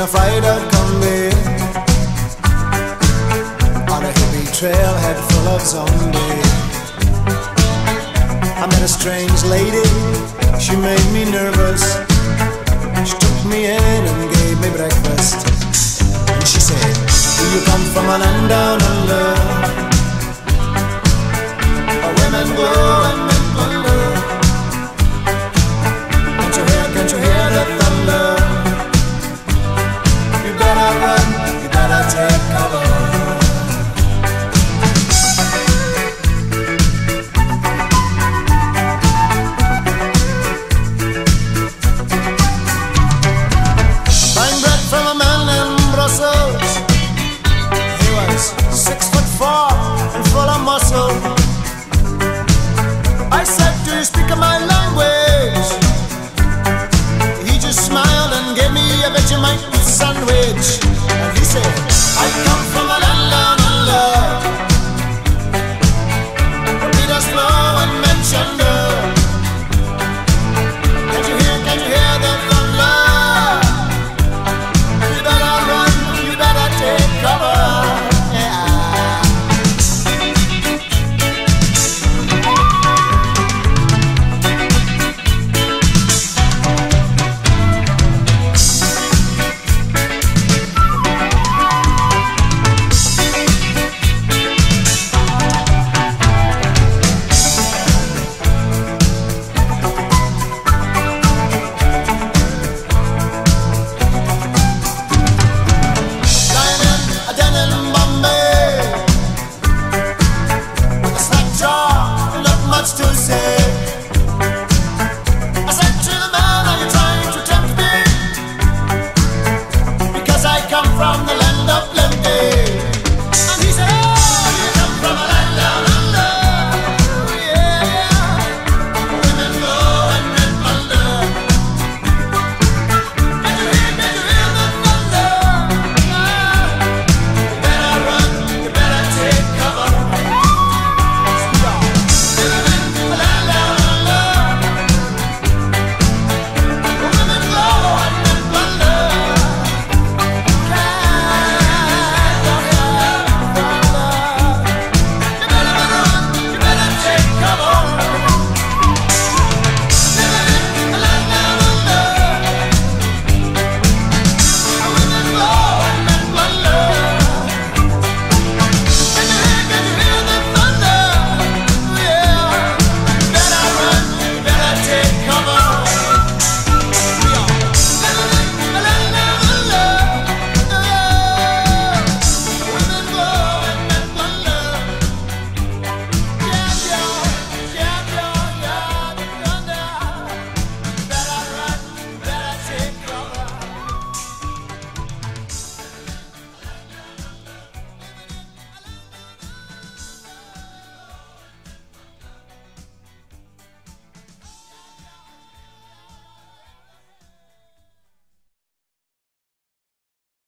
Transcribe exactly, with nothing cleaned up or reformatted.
a fight-out combi on a hippie trailhead full of zombies. I met a strange lady, she made me nervous. She took me in and gave me breakfast. And she said, do you come from a land down under, where women go and men wonder? Can't you hear, can't you hear the thunder? You better run, you better take cover. Six foot four and full of muscle. I said, do you speak my language? He just smiled and gave me a Vegemite sandwich. And he said, I come from a